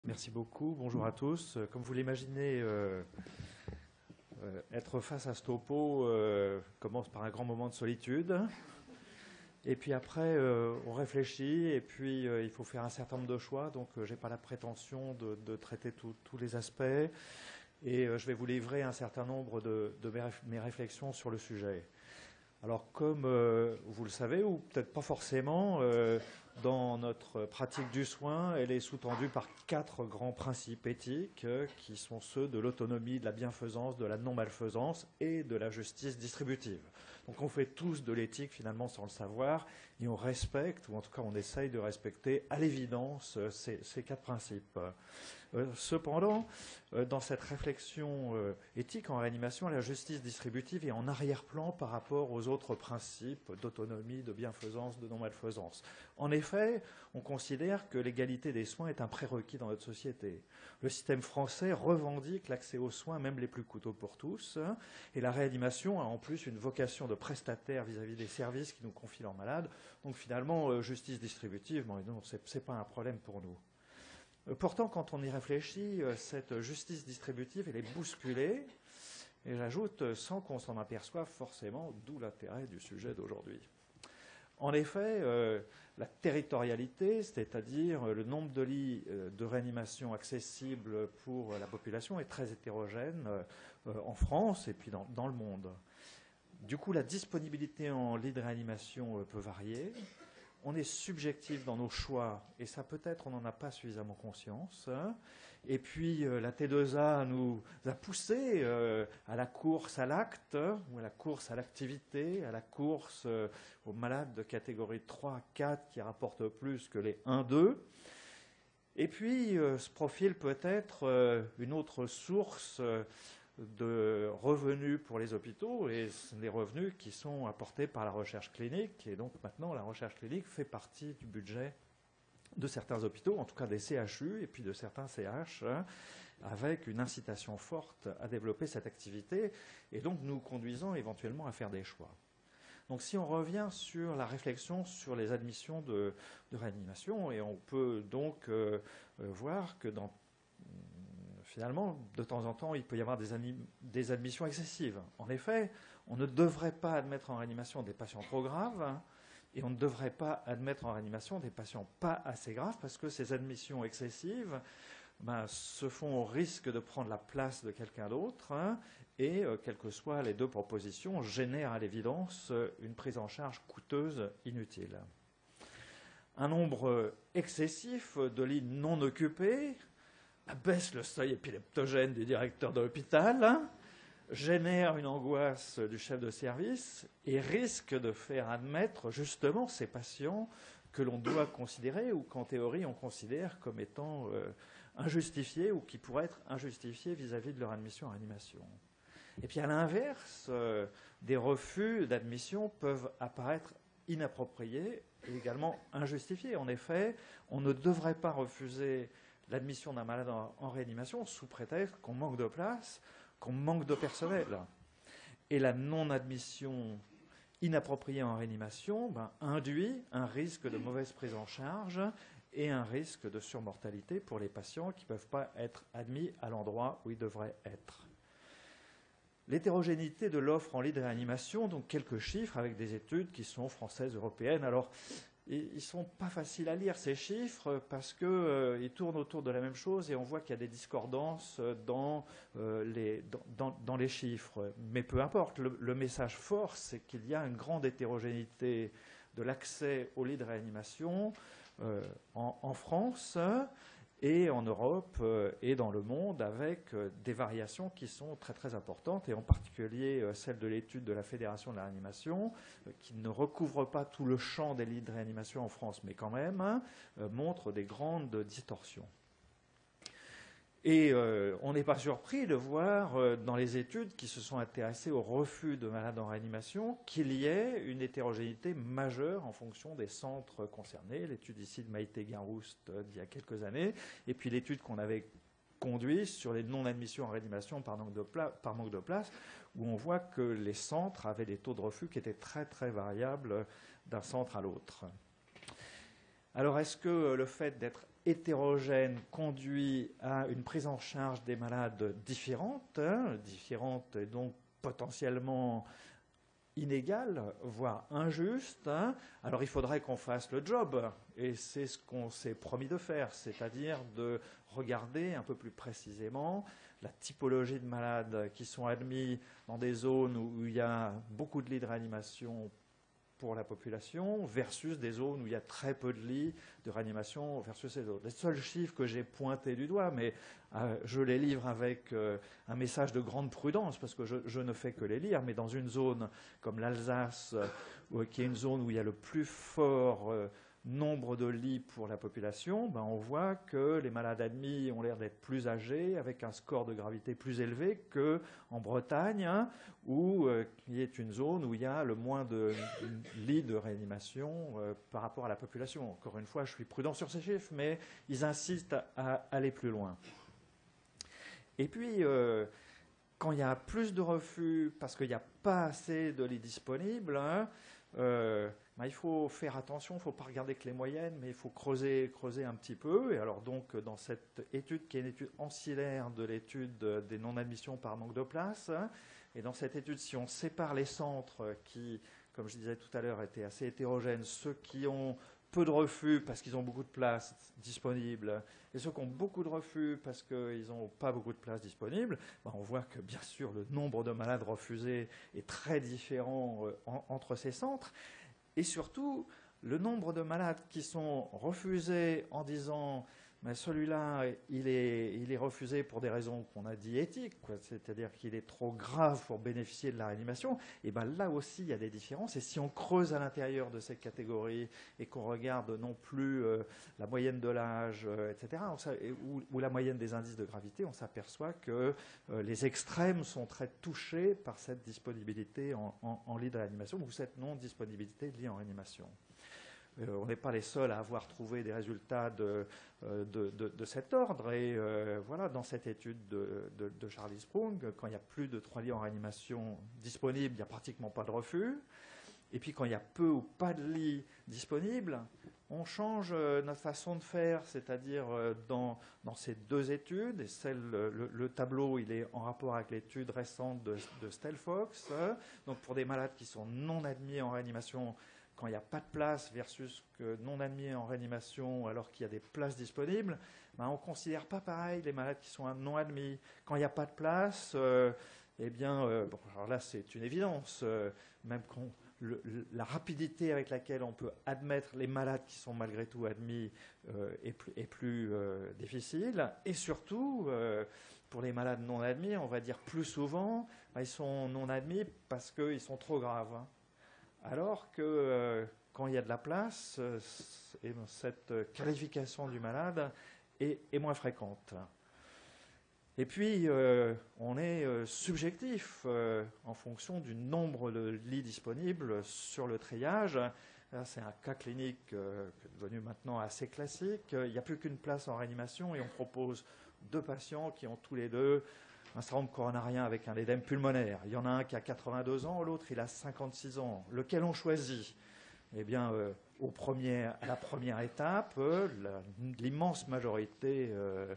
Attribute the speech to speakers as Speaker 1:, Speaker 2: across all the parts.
Speaker 1: Merci beaucoup. Bonjour à tous. Comme vous l'imaginez, être face à ce topo commence par un grand moment de solitude. Et puis après, on réfléchit et puis il faut faire un certain nombre de choix. Donc, je n'ai pas la prétention de traiter tous les aspects. Et je vais vous livrer un certain nombre de mes réflexions sur le sujet. Alors, comme vous le savez, ou peut-être pas forcément, dans notre pratique du soin, elle est sous-tendue par 4 grands principes éthiques qui sont ceux de l'autonomie, de la bienfaisance, de la non-malfaisance et de la justice distributive. Donc on fait tous de l'éthique finalement sans le savoir et on respecte, ou en tout cas on essaye de respecter à l'évidence ces 4 principes. Cependant, dans cette réflexion éthique en réanimation, la justice distributive est en arrière-plan par rapport aux autres principes d'autonomie, de bienfaisance, de non-malfaisance. En effet, on considère que l'égalité des soins est un prérequis dans notre société. Le système français revendique l'accès aux soins, même les plus coûteux pour tous, et la réanimation a en plus une vocation de prestataire vis-à-vis des services qui nous confient leurs malades. Donc finalement, justice distributive, bon, non, c'est pas un problème pour nous. Pourtant, quand on y réfléchit, cette justice distributive, elle est bousculée, et j'ajoute, sans qu'on s'en aperçoive forcément, d'où l'intérêt du sujet d'aujourd'hui. En effet, la territorialité, c'est-à-dire le nombre de lits de réanimation accessibles pour la population, est très hétérogène en France et puis dans le monde. Du coup, la disponibilité en lits de réanimation peut varier. On est subjectif dans nos choix, et ça peut-être on n'en a pas suffisamment conscience. Et puis la T2A nous a poussé à la course à l'acte, ou à la course à l'activité, à la course aux malades de catégorie 3, 4 qui rapportent plus que les 1, 2. Et puis ce profil peut être une autre source de revenus pour les hôpitaux, et les revenus qui sont apportés par la recherche clinique. Et donc maintenant, la recherche clinique fait partie du budget de certains hôpitaux, en tout cas des CHU et puis de certains CH, avec une incitation forte à développer cette activité, et donc nous conduisant éventuellement à faire des choix. Donc si on revient sur la réflexion sur les admissions de réanimation, et on peut donc voir que finalement, de temps en temps, il peut y avoir des admissions excessives. En effet, on ne devrait pas admettre en réanimation des patients trop graves, et on ne devrait pas admettre en réanimation des patients pas assez graves, parce que ces admissions excessives se font au risque de prendre la place de quelqu'un d'autre, et, quelles que soient les deux propositions, génèrent à l'évidence une prise en charge coûteuse, inutile. Un nombre excessif de lits non occupés abaisse le seuil épileptogène du directeur de l'hôpital, génère une angoisse du chef de service et risque de faire admettre justement ces patients que l'on doit considérer, ou qu'en théorie on considère comme étant injustifiés, ou qui pourraient être injustifiés vis-à-vis de leur admission en réanimation. Et puis à l'inverse, des refus d'admission peuvent apparaître inappropriés et également injustifiés. En effet, on ne devrait pas refuser l'admission d'un malade en réanimation sous prétexte qu'on manque de place, qu'on manque de personnel. Et la non-admission inappropriée en réanimation induit un risque de mauvaise prise en charge et un risque de surmortalité pour les patients qui ne peuvent pas être admis à l'endroit où ils devraient être. L'hétérogénéité de l'offre en lit de réanimation, donc quelques chiffres avec des études qui sont françaises, européennes. Alors, ils ne sont pas faciles à lire, ces chiffres, parce qu'ils tournent autour de la même chose et on voit qu'il y a des discordances dans les chiffres. Mais peu importe, le message fort, c'est qu'il y a une grande hétérogénéité de l'accès aux lits de réanimation en France et en Europe et dans le monde, avec des variations qui sont très très importantes, et en particulier celle de l'étude de la Fédération de la réanimation, qui ne recouvre pas tout le champ des lits de réanimation en France, mais quand même montre des grandes distorsions. Et on n'est pas surpris de voir dans les études qui se sont intéressées au refus de malades en réanimation qu'il y ait une hétérogénéité majeure en fonction des centres concernés. L'étude ici de Maïté Guinrouste d'il y a quelques années, et puis l'étude qu'on avait conduite sur les non-admissions en réanimation par manque de place, où on voit que les centres avaient des taux de refus qui étaient très très variables d'un centre à l'autre. Alors est-ce que le fait d'être hétérogène conduit à une prise en charge des malades différentes, différentes et donc potentiellement inégale, voire injuste. Alors il faudrait qu'on fasse le job, et c'est ce qu'on s'est promis de faire, c'est-à-dire de regarder un peu plus précisément la typologie de malades qui sont admis dans des zones où il y a beaucoup de lits de réanimation pour la population versus des zones où il y a très peu de lits de réanimation versus ces autres. Les seuls chiffres que j'ai pointés du doigt, mais je les livre avec un message de grande prudence parce que je ne fais que les lire, mais dans une zone comme l'Alsace, qui est une zone où il y a le plus fort nombre de lits pour la population, ben on voit que les malades admis ont l'air d'être plus âgés, avec un score de gravité plus élevé qu'en Bretagne, qui est une zone où il y a le moins de lits de réanimation par rapport à la population. Encore une fois, je suis prudent sur ces chiffres, mais ils insistent à aller plus loin. Et puis, quand il y a plus de refus parce qu'il n'y a pas assez de lits disponibles, il faut faire attention, il ne faut pas regarder que les moyennes, mais il faut creuser un petit peu. Et alors donc, dans cette étude, qui est une étude ancillaire de l'étude des non-admissions par manque de place, et dans cette étude, si on sépare les centres qui, comme je disais tout à l'heure, étaient assez hétérogènes, ceux qui ont peu de refus parce qu'ils ont beaucoup de places disponibles, et ceux qui ont beaucoup de refus parce qu'ils n'ont pas beaucoup de places disponibles, on voit que bien sûr le nombre de malades refusés est très différent entre ces centres. Et surtout, le nombre de malades qui sont refusés en disant mais celui-là, il est refusé pour des raisons qu'on a dit éthiques, c'est-à-dire qu'il est trop grave pour bénéficier de la réanimation, et bien là aussi, il y a des différences. Et si on creuse à l'intérieur de ces catégories et qu'on regarde non plus la moyenne de l'âge, etc., ou la moyenne des indices de gravité, on s'aperçoit que les extrêmes sont très touchés par cette disponibilité en lit de réanimation ou cette non-disponibilité de lit en réanimation. On n'est pas les seuls à avoir trouvé des résultats de cet ordre. Et voilà, dans cette étude de Charlie Sprung, quand il y a plus de 3 lits en réanimation disponibles, il n'y a pratiquement pas de refus. Et puis quand il y a peu ou pas de lits disponibles, on change notre façon de faire, c'est-à-dire dans ces deux études, et le tableau il est en rapport avec l'étude récente de Stelfox, donc pour des malades qui sont non admis en réanimation, quand il n'y a pas de place versus que non admis en réanimation alors qu'il y a des places disponibles, on ne considère pas pareil les malades qui sont non admis. Quand il n'y a pas de place, alors là c'est une évidence, même quand la rapidité avec laquelle on peut admettre les malades qui sont malgré tout admis est plus difficile. Et surtout, pour les malades non admis, on va dire plus souvent, ils sont non admis parce qu'ils sont trop graves. Alors que quand il y a de la place, cette qualification du malade est moins fréquente. Et puis, on est subjectif en fonction du nombre de lits disponibles sur le triage. Là, c'est un cas clinique qui est devenu maintenant assez classique. Il n'y a plus qu'une place en réanimation et on propose 2 patients qui ont tous les deux un syndrome coronarien avec un édème pulmonaire. Il y en a un qui a 82 ans, l'autre il a 56 ans. Lequel on choisit ? Eh bien, à la première étape, l'immense majorité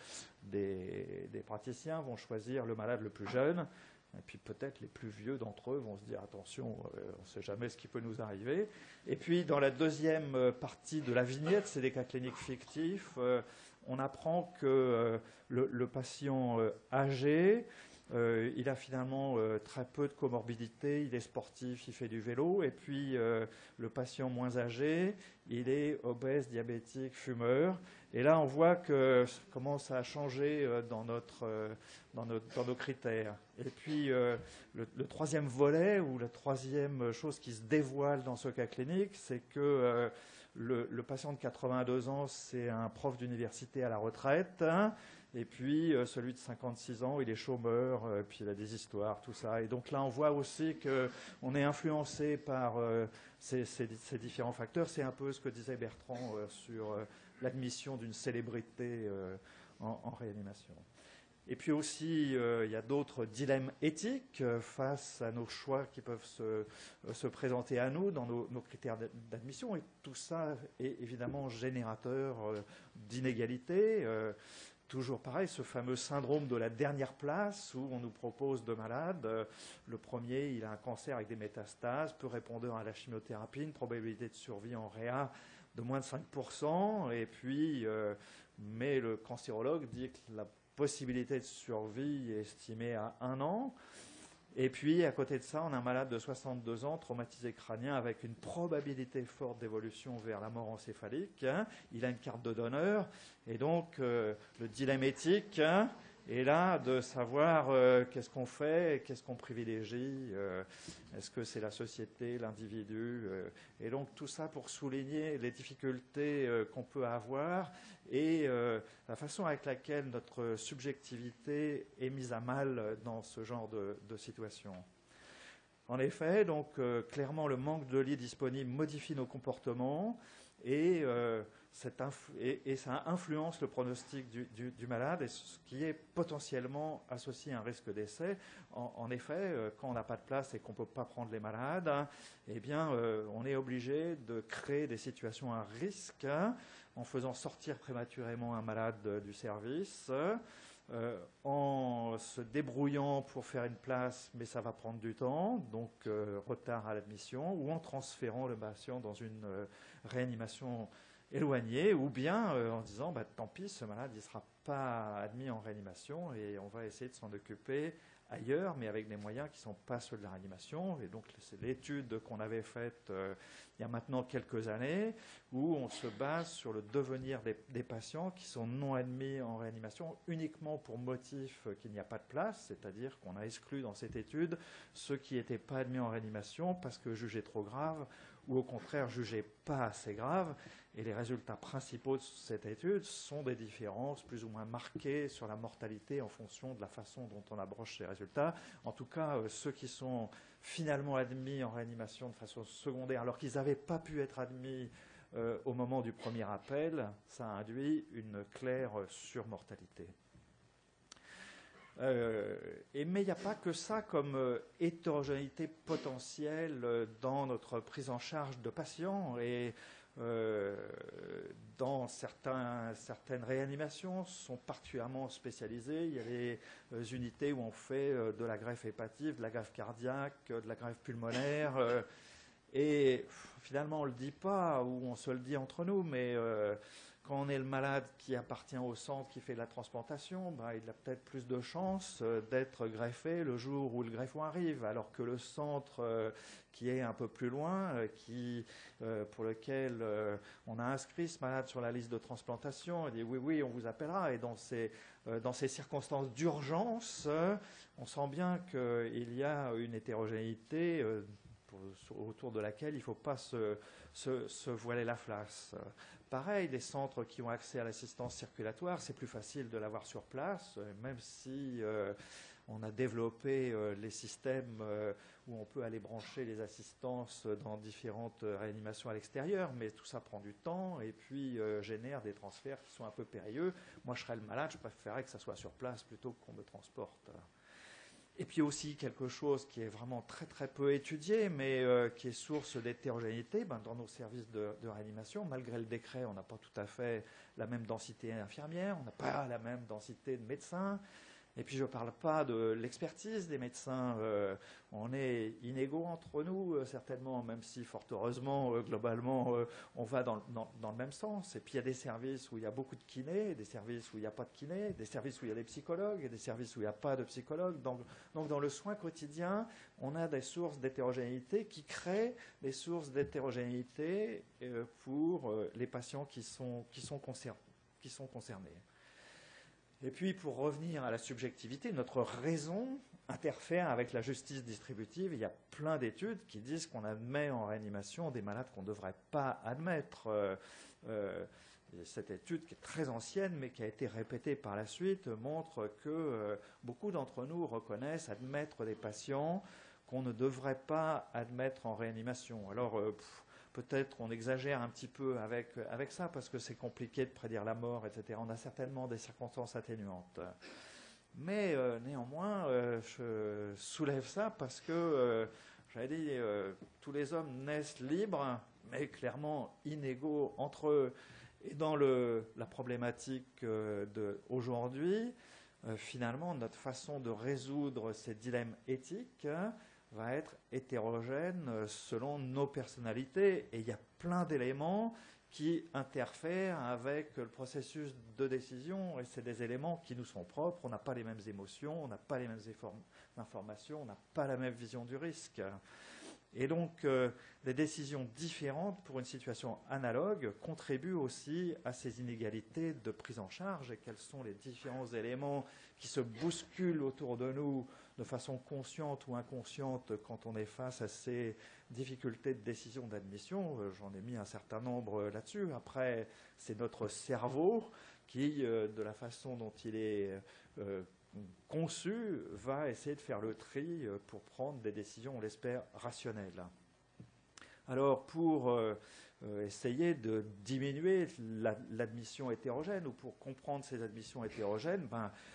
Speaker 1: des praticiens vont choisir le malade le plus jeune. Et puis peut-être les plus vieux d'entre eux vont se dire attention, on ne sait jamais ce qui peut nous arriver. Et puis dans la deuxième partie de la vignette, c'est des cas cliniques fictifs. On apprend que le patient âgé, il a finalement très peu de comorbidité, il est sportif, il fait du vélo, et puis le patient moins âgé, il est obèse, diabétique, fumeur. Et là, on voit que ça commence à changer dans nos critères. Et puis, le troisième volet, ou la troisième chose qui se dévoile dans ce cas clinique, c'est que le patient de 82 ans, c'est un prof d'université à la retraite, hein, et puis celui de 56 ans, il est chômeur, puis il a des histoires, tout ça. Et donc là, on voit aussi qu'on est influencé par ces différents facteurs. C'est un peu ce que disait Bertrand sur l'admission d'une célébrité en réanimation. Et puis aussi, il y a d'autres dilemmes éthiques face à nos choix qui peuvent se présenter à nous dans nos critères d'admission. Et tout ça est évidemment générateur d'inégalités. Toujours pareil, ce fameux syndrome de la dernière place où on nous propose deux malades. Le premier, il a un cancer avec des métastases, peu répondeur à la chimiothérapie, une probabilité de survie en réa de moins de 5%. Et puis, mais le cancérologue dit que la possibilité de survie est estimée à 1 an. Et puis, à côté de ça, on a un malade de 62 ans, traumatisé crânien, avec une probabilité forte d'évolution vers la mort encéphalique. Il a une carte de donneur. Et donc, le dilemme éthique est là de savoir qu'est-ce qu'on fait, qu'est-ce qu'on privilégie. Est-ce que c'est la société, l'individu et donc, tout ça pour souligner les difficultés qu'on peut avoir et la façon avec laquelle notre subjectivité est mise à mal dans ce genre de situation. En effet, donc, clairement, le manque de lits disponibles modifie nos comportements et ça influence le pronostic du malade, et ce qui est potentiellement associé à un risque d'essai. En effet, quand on n'a pas de place et qu'on ne peut pas prendre les malades, eh bien, on est obligé de créer des situations à risque en faisant sortir prématurément un malade du service, en se débrouillant pour faire une place, mais ça va prendre du temps, donc retard à l'admission, ou en transférant le patient dans une réanimation éloignée, ou bien en disant tant pis, ce malade il ne sera pas admis en réanimation et on va essayer de s'en occuper ailleurs, mais avec des moyens qui ne sont pas ceux de la réanimation. Et donc c'est l'étude qu'on avait faite il y a maintenant quelques années, où on se base sur le devenir des patients qui sont non admis en réanimation uniquement pour motif qu'il n'y a pas de place, c'est-à-dire qu'on a exclu dans cette étude ceux qui n'étaient pas admis en réanimation parce que jugés trop graves, ou au contraire jugés pas assez graves. Et les résultats principaux de cette étude sont des différences plus ou moins marquées sur la mortalité en fonction de la façon dont on abroche ces résultats. En tout cas, ceux qui sont finalement admis en réanimation de façon secondaire, alors qu'ils n'avaient pas pu être admis au moment du premier appel, ça induit une claire surmortalité. Mais il n'y a pas que ça comme hétérogénéité potentielle dans notre prise en charge de patients. Et dans certaines réanimations sont particulièrement spécialisées. Il y a les unités où on fait de la greffe hépatique, de la greffe cardiaque, de la greffe pulmonaire. Et finalement, on ne le dit pas, ou on se le dit entre nous, mais quand on est le malade qui appartient au centre qui fait de la transplantation, il a peut-être plus de chances d'être greffé le jour où le greffon arrive, alors que le centre qui est un peu plus loin, pour lequel on a inscrit ce malade sur la liste de transplantation, il dit oui, on vous appellera. Et dans ces circonstances d'urgence, on sent bien qu'il y a une hétérogénéité autour de laquelle il ne faut pas se voiler la face. Pareil, les centres qui ont accès à l'assistance circulatoire, c'est plus facile de l'avoir sur place, même si on a développé les systèmes où on peut aller brancher les assistances dans différentes réanimations à l'extérieur, mais tout ça prend du temps et puis génère des transferts qui sont un peu périlleux. Moi, je serais le malade, je préférerais que ça soit sur place plutôt qu'on me transporte. Et puis aussi quelque chose qui est vraiment très très peu étudié, mais qui est source d'hétérogénéité dans nos services de réanimation. Malgré le décret, on n'a pas tout à fait la même densité d'infirmières, on n'a pas la même densité de médecins. Et puis je ne parle pas de l'expertise des médecins. On est inégaux entre nous, certainement, même si fort heureusement, globalement, on va dans le même sens. Et puis il y a des services où il y a beaucoup de kinés, des services où il n'y a pas de kinés, des services où il y a des psychologues, et des services où il n'y a pas de psychologues. Donc dans le soin quotidien, on a des sources d'hétérogénéité qui créent des sources d'hétérogénéité pour les patients qui sont concernés. Et puis, pour revenir à la subjectivité, notre raison interfère avec la justice distributive. Il y a plein d'études qui disent qu'on admet en réanimation des malades qu'on ne devrait pas admettre. Cette étude, qui est très ancienne, mais qui a été répétée par la suite, montre que beaucoup d'entre nous reconnaissent admettre des patients qu'on ne devrait pas admettre en réanimation. Alors, peut-être on exagère un petit peu avec ça parce que c'est compliqué de prédire la mort, etc. On a certainement des circonstances atténuantes. Mais néanmoins, je soulève ça parce que, j'avais dit, tous les hommes naissent libres, mais clairement inégaux entre eux. Et dans la problématique d'aujourd'hui, finalement, notre façon de résoudre ces dilemmes éthiques va être hétérogène selon nos personnalités. Et il y a plein d'éléments qui interfèrent avec le processus de décision. Et c'est des éléments qui nous sont propres. On n'a pas les mêmes émotions, on n'a pas les mêmes informations, on n'a pas la même vision du risque. Et donc, des décisions différentes pour une situation analogue contribuent aussi à ces inégalités de prise en charge. Et quels sont les différents éléments qui se bousculent autour de nous de façon consciente ou inconsciente quand on est face à ces difficultés de décision d'admission. J'en ai mis un certain nombre là-dessus. Après, c'est notre cerveau qui, de la façon dont il est conçu, va essayer de faire le tri pour prendre des décisions, on l'espère, rationnelles. Alors, pour essayer de diminuer l'admission hétérogène, ou pour comprendre ces admissions hétérogènes,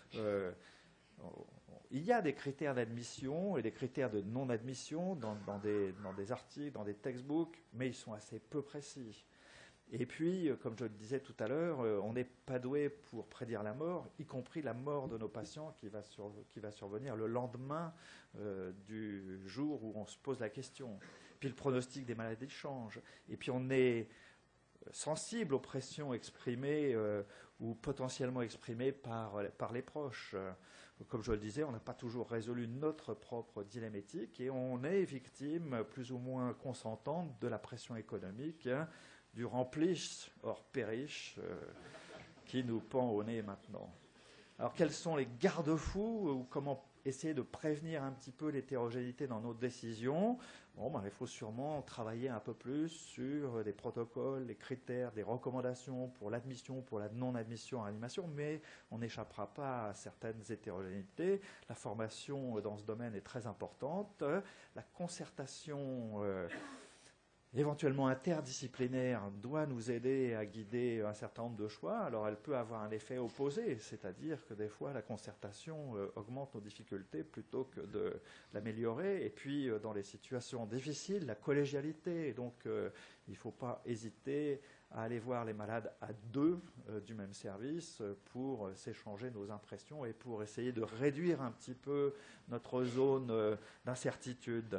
Speaker 1: il y a des critères d'admission et des critères de non-admission dans des articles, dans des textbooks, mais ils sont assez peu précis. Et puis, comme je le disais tout à l'heure, on n'est pas doué pour prédire la mort, y compris la mort de nos patients qui va survenir le lendemain du jour où on se pose la question. Puis le pronostic des maladies change. Et puis on est sensible aux pressions exprimées ou potentiellement exprimées par les proches. Comme je le disais, on n'a pas toujours résolu notre propre dilemme éthique et on est victime plus ou moins consentante de la pression économique, du rempliche hors périche qui nous pend au nez maintenant. Alors quels sont les garde-fous ou comment essayer de prévenir un petit peu l'hétérogénéité dans nos décisions? Il faut sûrement travailler un peu plus sur des protocoles, des critères, des recommandations pour l'admission, pour la non-admission en réanimation, mais on n'échappera pas à certaines hétérogénéités. La formation dans ce domaine est très importante. La concertation éventuellement interdisciplinaire doit nous aider à guider un certain nombre de choix. Alors elle peut avoir un effet opposé, c'est-à-dire que des fois la concertation augmente nos difficultés plutôt que de l'améliorer. Et puis dans les situations difficiles, la collégialité. Donc il ne faut pas hésiter à aller voir les malades à deux du même service pour s'échanger nos impressions et pour essayer de réduire un petit peu notre zone d'incertitude.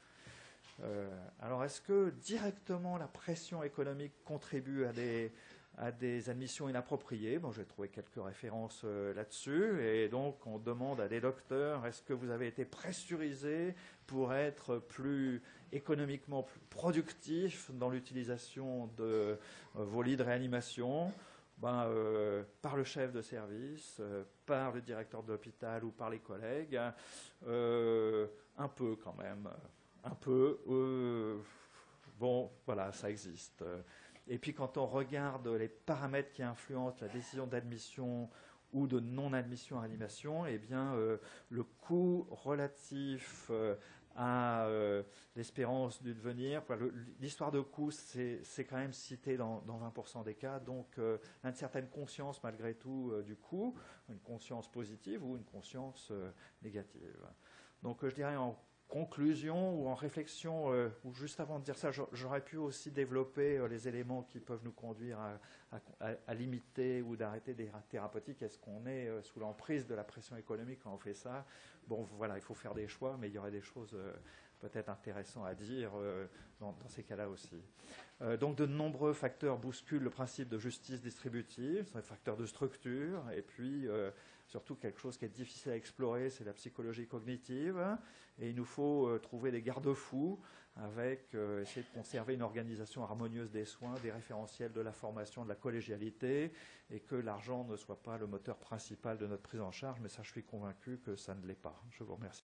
Speaker 1: Alors, est-ce que directement la pression économique contribue à des admissions inappropriées? J'ai trouvé quelques références là-dessus. Et donc, on demande à des docteurs, est-ce que vous avez été pressurisé pour être plus économiquement plus productif dans l'utilisation de vos lits de réanimation? Par le chef de service, par le directeur de l'hôpital ou par les collègues, un peu quand même. Un peu, voilà, ça existe. Et puis quand on regarde les paramètres qui influencent la décision d'admission ou de non-admission à réanimation, eh bien, le coût relatif à l'espérance du devenir, l'histoire de coût, c'est quand même cité dans 20% des cas, donc une certaine conscience malgré tout du coût, une conscience positive ou une conscience négative. Donc je dirais en conclusion ou en réflexion, ou juste avant de dire ça, j'aurais pu aussi développer les éléments qui peuvent nous conduire à limiter ou d'arrêter des thérapeutiques. Est-ce qu'on est sous l'emprise de la pression économique quand on fait ça? Voilà, il faut faire des choix, mais il y aurait des choses peut-être intéressantes à dire dans ces cas-là aussi. Donc de nombreux facteurs bousculent le principe de justice distributive, c'est un facteur de structure, et puis surtout quelque chose qui est difficile à explorer, c'est la psychologie cognitive, et il nous faut trouver des garde-fous avec essayer de conserver une organisation harmonieuse des soins, des référentiels de la formation, de la collégialité, et que l'argent ne soit pas le moteur principal de notre prise en charge, mais ça je suis convaincu que ça ne l'est pas. Je vous remercie.